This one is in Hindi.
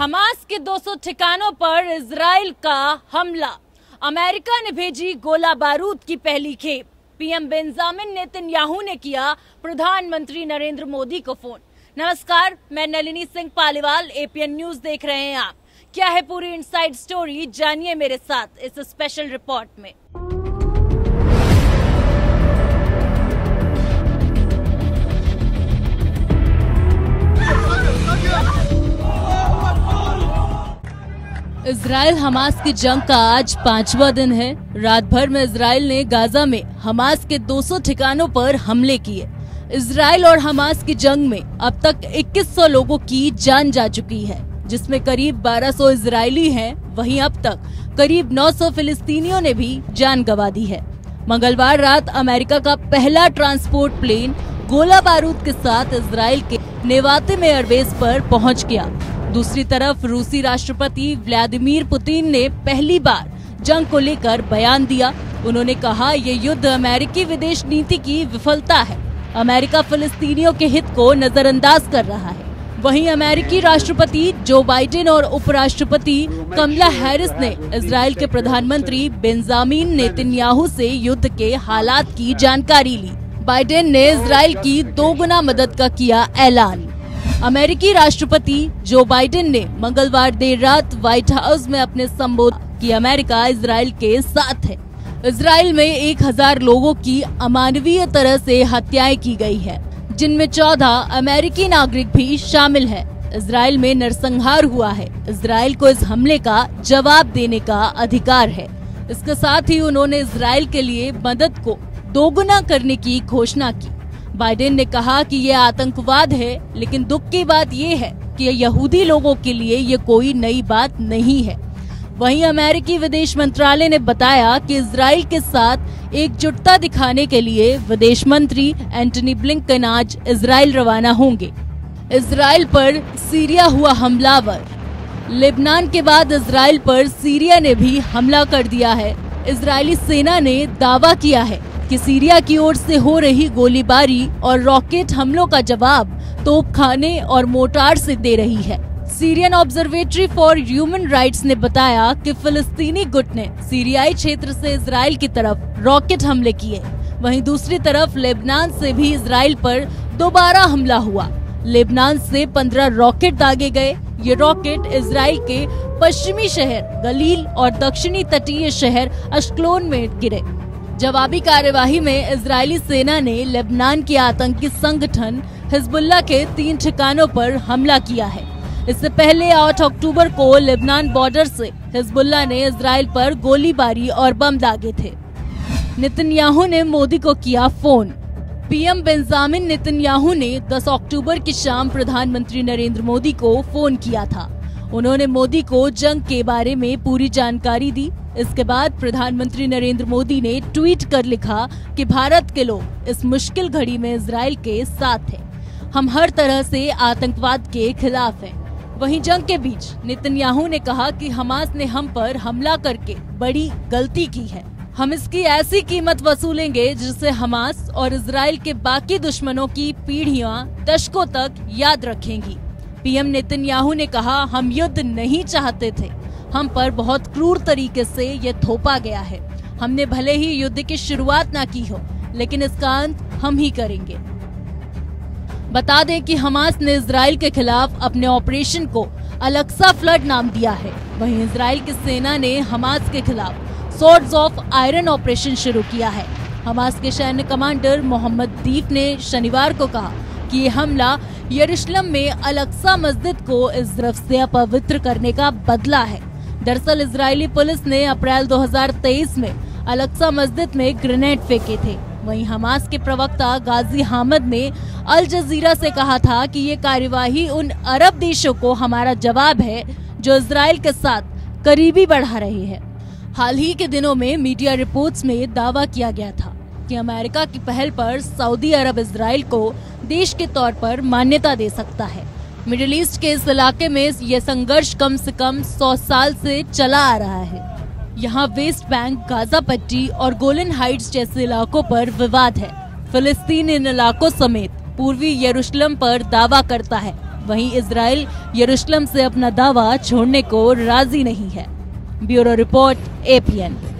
हमास के 200 ठिकानों पर इजराइल का हमला। अमेरिका ने भेजी गोला बारूद की पहली खेप। पीएम बेंजामिन नेतन्याहू ने किया प्रधानमंत्री नरेंद्र मोदी को फोन। नमस्कार, मैं नलिनी सिंह पालीवाल, एपीएन न्यूज देख रहे हैं आप। क्या है पूरी इनसाइड स्टोरी, जानिए मेरे साथ इस स्पेशल रिपोर्ट में। इजराइल हमास की जंग का आज 5वां दिन है। रात भर में इजराइल ने गाजा में हमास के 200 ठिकानों पर हमले किए। इजराइल और हमास की जंग में अब तक 2100 लोगों की जान जा चुकी है, जिसमें करीब 1200 इजरायली हैं। वहीं अब तक करीब 900 फिलिस्तीनियों ने भी जान गंवा दी है। मंगलवार रात अमेरिका का पहला ट्रांसपोर्ट प्लेन गोला बारूद के साथ इजराइल के नेवातिम एयरबेस पर पहुंच गया। दूसरी तरफ रूसी राष्ट्रपति व्लादिमीर पुतिन ने पहली बार जंग को लेकर बयान दिया। उन्होंने कहा, ये युद्ध अमेरिकी विदेश नीति की विफलता है। अमेरिका फिलिस्तीनियों के हित को नजरअंदाज कर रहा है। वहीं अमेरिकी राष्ट्रपति जो बाइडेन और उपराष्ट्रपति कमला हैरिस ने इजराइल के प्रधानमंत्री बेंजामिन नेतन्याहू से युद्ध के हालात की जानकारी ली। बाइडेन ने इजराइल की 2 गुना मदद का किया ऐलान। अमेरिकी राष्ट्रपति जो बाइडेन ने मंगलवार देर रात व्हाइट हाउस में अपने संबोधन कि अमेरिका इजराइल के साथ है। इजराइल में 1000 लोगों की अमानवीय तरह से हत्याएं की गई है, जिनमें 14 अमेरिकी नागरिक भी शामिल है। इजराइल में नरसंहार हुआ है। इजराइल को इस हमले का जवाब देने का अधिकार है। इसके साथ ही उन्होंने इजराइल के लिए मदद को 2 गुना करने की घोषणा की। बाइडेन ने कहा कि ये आतंकवाद है, लेकिन दुख की बात ये है कि यहूदी लोगों के लिए ये कोई नई बात नहीं है। वहीं अमेरिकी विदेश मंत्रालय ने बताया कि इजराइल के साथ एकजुटता दिखाने के लिए विदेश मंत्री एंटनी ब्लिंकन आज इजराइल रवाना होंगे। इजराइल पर सीरिया हुआ हमलावर। लेबनान के बाद इजराइल पर सीरिया ने भी हमला कर दिया है। इजरायली सेना ने दावा किया है कि सीरिया की ओर से हो रही गोलीबारी और रॉकेट हमलों का जवाब तोपखाने और मोर्टार से दे रही है। Syrian observatory for human rights ने बताया कि फिलिस्तीनी गुट ने सीरियाई क्षेत्र से इजराइल की तरफ रॉकेट हमले किए। वहीं दूसरी तरफ लेबनान से भी इजराइल पर दोबारा हमला हुआ। लेबनान से 15 रॉकेट दागे गए। ये रॉकेट इजराइल के पश्चिमी शहर गलील और दक्षिणी तटीय शहर अश्कलोन में गिरे। जवाबी कार्यवाही में इजरायली सेना ने लेबनान के आतंकी संगठन हिजबुल्लाह के 3 ठिकानों पर हमला किया है। इससे पहले 8 अक्टूबर को लेबनान बॉर्डर से हिजबुल्लाह ने इजराइल पर गोलीबारी और बम दागे थे। नेतन्याहू ने मोदी को किया फोन। पीएम बेंजामिन नेतन्याहू ने 10 अक्टूबर की शाम प्रधानमंत्री नरेंद्र मोदी को फोन किया था। उन्होंने मोदी को जंग के बारे में पूरी जानकारी दी। इसके बाद प्रधानमंत्री नरेंद्र मोदी ने ट्वीट कर लिखा कि भारत के लोग इस मुश्किल घड़ी में इजराइल के साथ हैं। हम हर तरह से आतंकवाद के खिलाफ हैं। वहीं जंग के बीच नेतन्याहू ने कहा कि हमास ने हम पर हमला करके बड़ी गलती की है। हम इसकी ऐसी कीमत वसूलेंगे जिसे हमास और इजराइल के बाकी दुश्मनों की पीढ़ियां दशकों तक याद रखेंगी। पीएम नेतन्याहू ने कहा, हम युद्ध नहीं चाहते थे। हम पर बहुत क्रूर तरीके से ये थोपा गया है। हमने भले ही युद्ध की शुरुआत ना की हो, लेकिन इसका अंत हम ही करेंगे। बता दें कि हमास ने इजराइल के खिलाफ अपने ऑपरेशन को अलक्सा फ्लड नाम दिया है। वहीं इजराइल की सेना ने हमास के खिलाफ स्वॉर्ड्स ऑफ आयरन ऑपरेशन शुरू किया है। हमास के सैन्य कमांडर मोहम्मद दीफ ने शनिवार को कहा कि ये हमला यरूशलेम में अलक्सा मस्जिद को इस तरफ से अपवित्र करने का बदला है। दरअसल इजरायली पुलिस ने अप्रैल 2023 में अलक्सा मस्जिद में ग्रेनेड फेंके थे। वहीं हमास के प्रवक्ता गाजी हामिद ने अल जजीरा से कहा था कि ये कार्यवाही उन अरब देशों को हमारा जवाब है जो इजराइल के साथ करीबी बढ़ा रहे हैं। हाल ही के दिनों में मीडिया रिपोर्ट्स में दावा किया गया था कि अमेरिका की पहल पर सऊदी अरब इजराइल को देश के तौर पर मान्यता दे सकता है। मिडिल ईस्ट के इस इलाके में यह संघर्ष कम से कम 100 साल से चला आ रहा है। यहाँ वेस्ट बैंक, गाजा पट्टी और गोलन हाइट्स जैसे इलाकों पर विवाद है। फिलिस्तीन इन इलाकों समेत पूर्वी यरूशलेम पर दावा करता है। वहीं इजराइल यरूशलेम से अपना दावा छोड़ने को राजी नहीं है। Bureau report, APN।